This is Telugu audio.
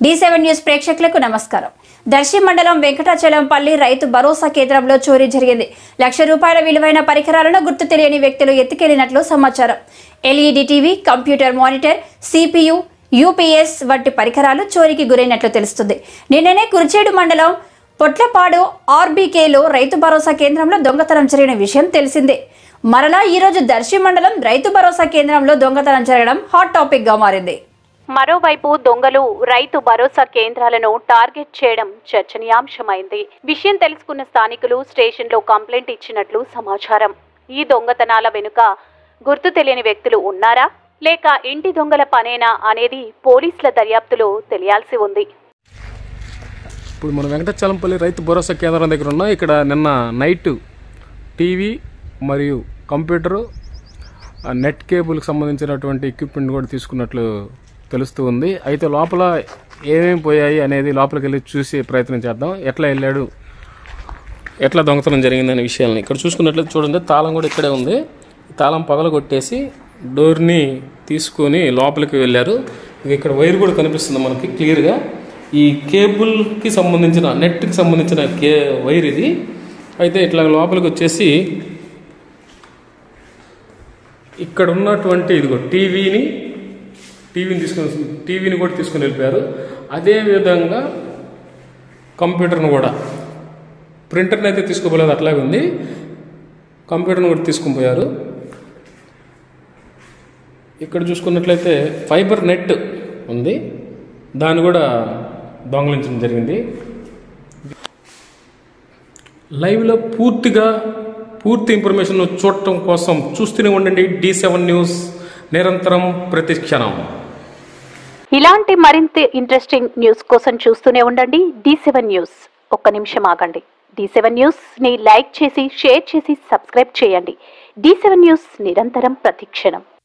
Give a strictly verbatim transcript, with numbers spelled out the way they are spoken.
డి సెవెన్ న్యూస్ ప్రేక్షకులకు నమస్కారం. దర్శి మండలం వెంకటాచలంపల్లి రైతు భరోసా కేంద్రంలో చోరీ జరిగింది. లక్ష రూపాయల విలువైన పరికరాలను గుర్తు తెలియని వ్యక్తులు ఎత్తుకెళ్లినట్లు సమాచారం. LED TV, computer monitor, CPU, UPS వంటి పరికరాలు చోరీకి గురైనట్లు తెలుస్తుంది. నిన్ననే కుర్చేడు మండలం పొట్లపాడు ఆర్బీకేలో రైతు భరోసా కేంద్రంలో దొంగతనం జరిగిన విషయం తెలిసిందే. మరలా ఈ రోజు దర్శి మండలం రైతు భరోసా కేంద్రంలో దొంగతనం జరగడం హాట్ టాపిక్ గా మారింది. మరోవైపు దొంగలు రైతు భరోసా కేంద్రాలను టార్గెట్ చేయడం చర్చనీయాంశమైంది. విషయం తెలుసుకున్న స్థానికులు స్టేషన్లో కంప్లైంట్ ఇచ్చినట్లు సమాచారం. ఈ దొంగతనాల వెనుక గుర్తు తెలియని వ్యక్తులు ఉన్నారా లేక ఇంటి దొంగల పనేనా అనేది పోలీసుల దర్యాప్తులో తెలియాల్సి ఉంది. ఇప్పుడు మన వెంకటాచలంపల్లి రైతు భరోసా కేంద్రం దగ్గర ఉన్నాం. ఇక్కడ నిన్న నైట్ టీవీ మరియు కంప్యూటరు, నెట్ కేబుల్కి సంబంధించినటువంటి ఎక్విప్మెంట్ కూడా తీసుకున్నట్లు తెలుస్తూ ఉంది. అయితే లోపల ఏమేమి పోయాయి అనేది లోపలికి వెళ్ళి చూసే ప్రయత్నం చేద్దాం. ఎట్లా వెళ్ళాడు, ఎట్లా దొంగతనం జరిగిందనే విషయాలని ఇక్కడ చూసుకున్నట్లయితే చూడండి, తాళం కూడా ఇక్కడే ఉంది. తాళం పగలగొట్టేసి డోర్ని తీసుకొని లోపలికి వెళ్ళారు. ఇక్కడ వైర్ కూడా కనిపిస్తుంది మనకి క్లియర్గా. ఈ కేబుల్కి సంబంధించిన నెట్కి సంబంధించిన కే వైర్ ఇది. అయితే ఇట్లా లోపలికి వచ్చేసి ఇక్కడ ఉన్నటువంటి ఇదిగో టీవీని టీవీని తీసుకొని టీవీని కూడా తీసుకొని వెళ్ళిపోయారు. అదేవిధంగా కంప్యూటర్ను కూడా, ప్రింటర్ని అయితే తీసుకోపోలేదు, అట్లాగే ఉంది. కంప్యూటర్ను కూడా తీసుకొని పోయారు. ఇక్కడ చూసుకున్నట్లయితే ఫైబర్ నెట్ ఉంది, దాన్ని కూడా దొంగలించడం జరిగింది. లైవ్లో పూర్తిగా పూర్తి ఇన్ఫర్మేషన్ చూడటం కోసం చూస్తూనే ఉండండి డి సెవెన్ న్యూస్, నిరంతరం ప్రతి క్షణం. ఇలాంటి మరింత ఇంట్రెస్టింగ్ న్యూస్ కోసం చూస్తూనే ఉండండి డి సెవెన్ న్యూస్. ఒక్క నిమిషం ఆగండి. డి సెవెన్ న్యూస్ ని లైక్ చేసి, షేర్ చేసి, సబ్స్క్రైబ్ చేయండి. డి సెవెన్ న్యూస్, నిరంతరం ప్రతి క్షణం.